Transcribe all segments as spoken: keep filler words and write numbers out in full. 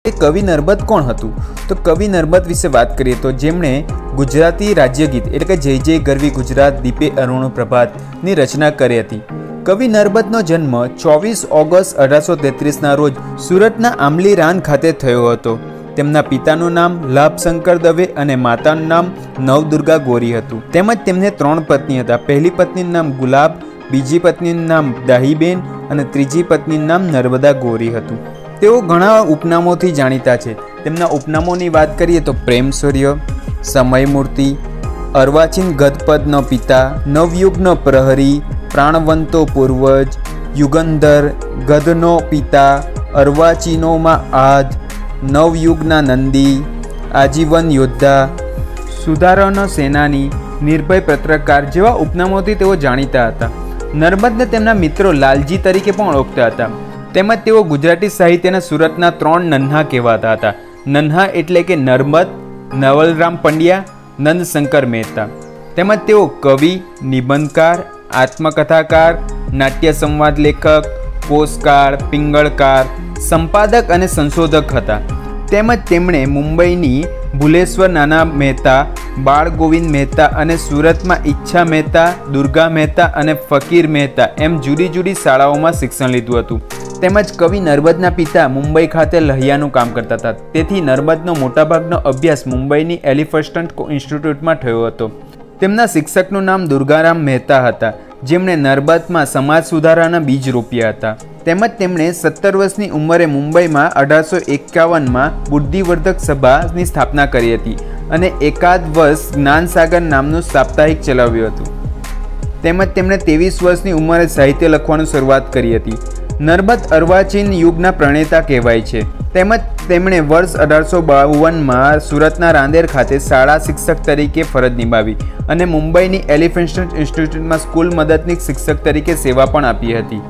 कवि नर्मद कोण हतुं? तो कवि नर्मद विषे वात करीए तो जेमणे गुजराती राज्यगीत एटले के जय जय गरवी गुजरात दीपे अरुण प्रभातनी रचना करी हती। कवि नर्मदनो जन्म चौवीस ऑगस्ट अठार सौ तेत्रीस ना रोज सूरतना आमली रान खाते थयो हतो। તેમના પિતાનું નામ લાભશંકર દવે અને માતાનું નામ નવદુર્ગા ગોરી હતું। તેમજ તેમને ત્રણ પત્ની હતા। પહેલી પત્નીનું નામ ગુલાબ, બીજી પત્નીનું નામ દાહીબેન અને ત્રીજી પત્નીનું નામ નર્મદા ગોરી હતું। તેઓ ઘણા ઉપનામોથી જાણીતા છે। તેમના ઉપનામોની વાત કરીએ તો પ્રેમ સૂર્ય, સમયમૂર્તિ, અર્વાચીન ગદપદનો પિતા, નવયુગનો પ્રહરી, પ્રાણવંતો પૂર્વજ, યુગંધર, ગદનો પિતા, અર્વાચીનોમાં આદ, નવયુગના નંદી, આજીવન યોદ્ધા, સુધારનો સેનાની, નિર્ભય પત્રકાર જેવા ઉપનામોથી તેઓ જાણીતા હતા। નર્મદને તેમના મિત્રો લાલજી તરીકે પણ ઓળખતા હતા। તેમજ તેઓ ગુજરાતી સાહિત્યના સુરતના ત્રણ નન્હા કહેવાતા હતા। નન્હા એટલે કે નર્મદ, નવલરામ પંડ્યા, નંદશંકર મહેતા। તેમજ તેઓ કવિ, નિબંધકાર, આત્મકથાકાર, નાટ્ય સંવાદ લેખક, પોસ્ટકાર, પિંગળકાર, સંપાદક અને સંશોધક હતા। તેમજ તેમણે મુંબઈની ભુલેશ્વર નાના મહેતા, બાળ ગોવિંદ મહેતા અને સુરતમાં ઈચ્છા મહેતા, દુર્ગા મહેતા અને ફકીર મહેતા એમ જુદી જુદી શાળાઓમાં શિક્ષણ લીધું હતું। તેમજ કવિ નર્મદના પિતા મુંબઈ ખાતે લહિયાનું કામ કરતા હતા। તેથી નર્મદનો મોટાભાગનો અભ્યાસ મુંબઈની એલિફન્સ્ટન્ટ ઇન્સ્ટિટ્યૂટમાં થયો હતો। તેમના શિક્ષકનું નામ દુર્ગારામ મહેતા હતા, જેમણે નર્મદમાં સમાજ સુધારાના બીજ રોપ્યા હતા। તેમજ તેમણે સત્તર વર્ષની ઉંમરે મુંબઈમાં અઢારસો એકાવનમાં બુદ્ધિવર્ધક સભાની સ્થાપના કરી હતી અને એકાદ વર્ષ જ્ઞાનસાગર નામનું સાપ્તાહિક ચલાવ્યું હતું। તેમજ તેમણે ત્રેવીસ વર્ષની ઉંમરે સાહિત્ય લખવાનું શરૂઆત કરી હતી। નર્મદ અર્વાચીન યુગના પ્રણેતા કહેવાય છે। તેમજ તેમણે વર્ષ અઢારસો બાવનમાં સુરતના રાંદેર ખાતે શાળા શિક્ષક તરીકે ફરજ નિભાવી અને મુંબઈની એલિફન્સ્ટન્ટ ઇન્સ્ટિટ્યૂટમાં સ્કૂલ મદદનીશ શિક્ષક તરીકે સેવા પણ આપી હતી।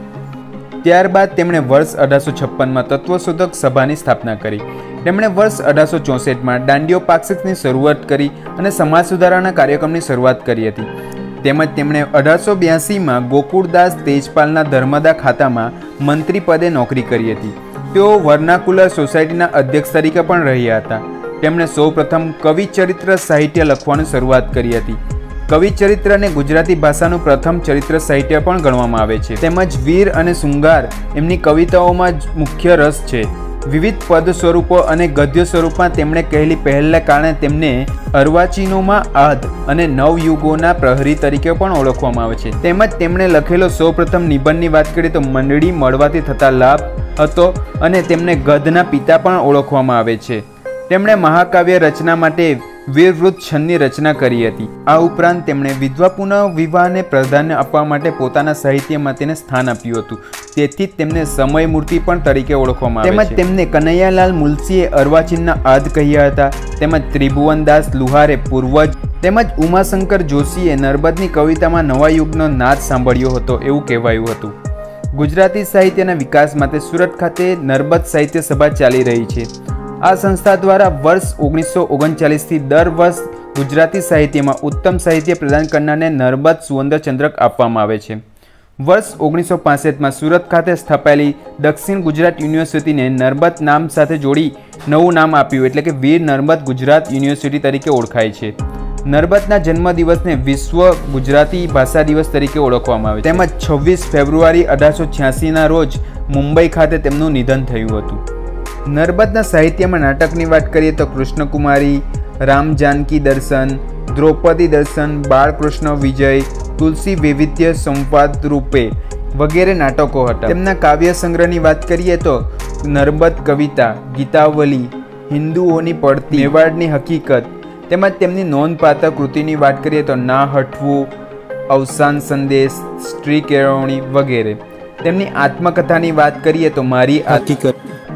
ત્યારબાદ તેમણે વર્ષ અઢારસો છપ્પનમાં તત્વશોધક સભાની સ્થાપના કરી। તેમણે વર્ષ અઢારસો ચોસઠમાં દાંડિયો પાક્ષિકની શરૂઆત કરી અને સમાજ સુધારાના કાર્યક્રમની શરૂઆત કરી હતી। તેમજ તેમણે અઢારસો બ્યાસીમાં ગોકુળદાસ તેજપાલના ધર્મદા ખાતામાં મંત્રી પદે નોકરી કરી હતી। તેઓ વર્નાકુલર સોસાયટીના અધ્યક્ષ તરીકે પણ રહ્યા હતા। તેમણે સૌપ્રથમ કવિચરિત્ર સાહિત્ય લખવાની શરૂઆત કરી હતી। કવિચરિત્રને ગુજરાતી ભાષાનું પ્રથમ ચરિત્ર સાહિત્ય પણ ગણવામાં આવે છે। તેમજ વીર અને શૃંગાર એમની કવિતાઓમાં જ મુખ્ય રસ છે। વિવિધ પદ સ્વરૂપો અને ગદ્ય સ્વરૂપમાં તેમણે કહેલી પહેલના કારણે તેમને અર્વાચીનોમાં આદ અને નવયુગોના પ્રહરી તરીકે પણ ઓળખવામાં આવે છે। તેમજ તેમણે લખેલો સૌપ્રથમ નિબંધની વાત કરીએ તો મંડળી મળવાથી થતા લાભ હતો અને તેમને ગદના પિતા પણ ઓળખવામાં આવે છે। તેમણે મહાકાવ્ય રચના માટે વીરવૃત્ત છંદની રચના કરી હતી। આ ઉપરાંત તેમણે વિધવા પુનઃ વિવાહને પ્રાધાન્ય આપવા માટે પોતાના સાહિત્યમાં તેને સ્થાન આપ્યું હતું। તેથી જ તેમને સમય મૂર્તિ પણ તરીકે ઓળખવામાં આવે છે। તેમજ તેમને કનૈયાલાલ મુલસીએ અર્વાચીનના આદ કહ્યા હતા। તેમજ ત્રિભુવનદાસ લુહારે પૂર્વજ તેમજ ઉમાશંકર જોશીએ નર્મદની કવિતામાં નવા યુગનો નાદ સાંભળ્યો હતો એવું કહેવાયું હતું। ગુજરાતી સાહિત્યના વિકાસ માટે સુરત ખાતે નર્મદ સાહિત્ય સભા ચાલી રહી છે। આ સંસ્થા દ્વારા વર્ષ ઓગણીસો ઓગણચાલીસથી દર વર્ષ ગુજરાતી સાહિત્યમાં ઉત્તમ સાહિત્ય પ્રદાન કરનારને નર્મદ સુવર્ણચંદ્રક આપવામાં આવે છે। વર્ષ ઓગણીસો પાસઠમાં સુરત ખાતે સ્થાપાયેલી દક્ષિણ ગુજરાત યુનિવર્સિટીને નર્મદ નામ સાથે જોડી નવું નામ આપ્યું એટલે કે વીર નર્મદ ગુજરાત યુનિવર્સિટી તરીકે ઓળખાય છે। નર્મદના જન્મદિવસને વિશ્વ ગુજરાતી ભાષા દિવસ તરીકે ઓળખવામાં આવે છે। તેમજ છવ્વીસ ફેબ્રુઆરી અઢારસો છ્યાસીના રોજ મુંબઈ ખાતે તેમનું નિધન થયું હતું। નર્મદના સાહિત્યમાં નાટકની વાત કરીએ તો કૃષ્ણકુમારી, રામ જાનકી દર્શન, દ્રૌપદી દર્શન, બાળકૃષ્ણ વિજય, તુલસી વૈવિધ્ય સંવાદ રૂપે વગેરે નાટકો હતા। તેમના કાવ્ય સંગ્રહની વાત કરીએ તો નર્મદ કવિતા, ગીતાવલી, હિન્દુઓની પડતી, મેવાડની હકીકત તેમજ તેમની નોંધપાત્ર કૃતિની વાત કરીએ તો ના હટવું, અવસાન સંદેશ, સ્ત્રી કેળવણી વગેરે। તેમની આત્મકથાની વાત કરીએ તો મારી હકીકત,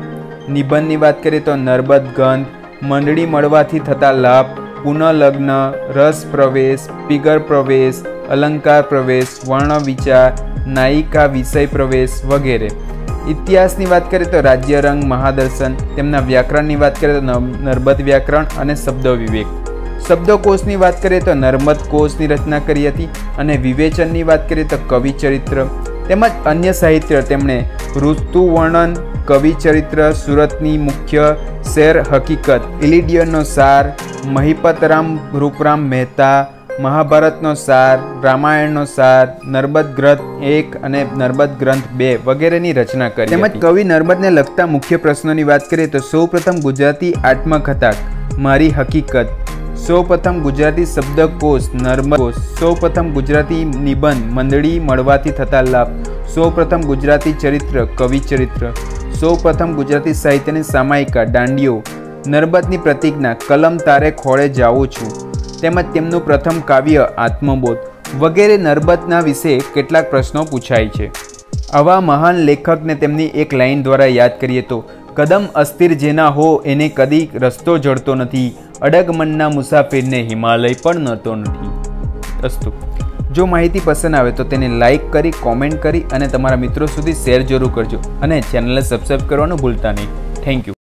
નિબંધની વાત કરીએ તો નર્મદ ગંધ, મંડળી મળવાથી થતા લાભ, પુનઃલગ્ન, રસ પ્રવેશ, પિગર પ્રવેશ, અલંકાર પ્રવેશ, વર્ણ વિચાર, નાયિકા વિષય પ્રવેશ વગેરે। ઇતિહાસની વાત કરીએ તો રાજ્યરંગ, મહાદર્શન। તેમના વ્યાકરણની વાત કરીએ તો નર્મદ વ્યાકરણ અને શબ્દ વિવેક। શબ્દકોશની વાત કરીએ તો નર્મદ કોશની રચના કરી હતી અને વિવેચનની વાત કરીએ તો કવિચરિત્ર, તેમજ અન્ય સાહિત્ય તેમણે ઋતુ વર્ણન, કવિ ચરિત્ર, સુરતની મુખ્ય શેર હકીકત, ઇલિડિયનનો સાર, મહિપતરામ રૂપરામ મહેતા, મહાભારતનો સાર, રામાયણનો સાર, નર્મદ ગ્રંથ એક અને નર્મદ ગ્રંથ બે વગેરેની રચના કરી. તેમજ કવિ નર્મદને લગતા મુખ્ય પ્રશ્નોની વાત કરીએ તો સૌપ્રથમ ગુજરાતી આત્મકથા મારી હકીકત, સૌપ્રથમ ગુજરાતી શબ્દકોશ નર્મદ કોશ, સૌપ્રથમ ગુજરાતી નિબંધ મંડળી મળવાથી થતા લાભ, સૌપ્રથમ ગુજરાતી ચરિત્ર કવિ ચરિત્ર, સૌપ્રથમ ગુજરાતી સાહિત્યની સામાયિકા દાંડીઓ, નર્મદની પ્રતિજ્ઞા, કલમ તારે ખોળે જાઉં છું, તેમજ તેમનું પ્રથમ કાવ્ય આત્મબોધ વગેરે નર્મદના વિશે કેટલાક પ્રશ્નો પૂછાય છે. આવા મહાન લેખકને તેમની એક લાઈન દ્વારા યાદ કરીએ તો કદમ અસ્થિર જેના હો એને કદી રસ્તો જડતો નથી, અડગ મનના મુસાફિરને હિમાલય પણ નડતો નથી. અસ્તુ. જો માહિતી પસંદ આવે તો તેને લાઇક કરી, કોમેન્ટ કરી અને તમારા મિત્રો સુધી શેર જરૂર કરજો અને ચેનલને સબસ્ક્રાઈબ કરવાનું ભૂલતા નહીં. Thank you.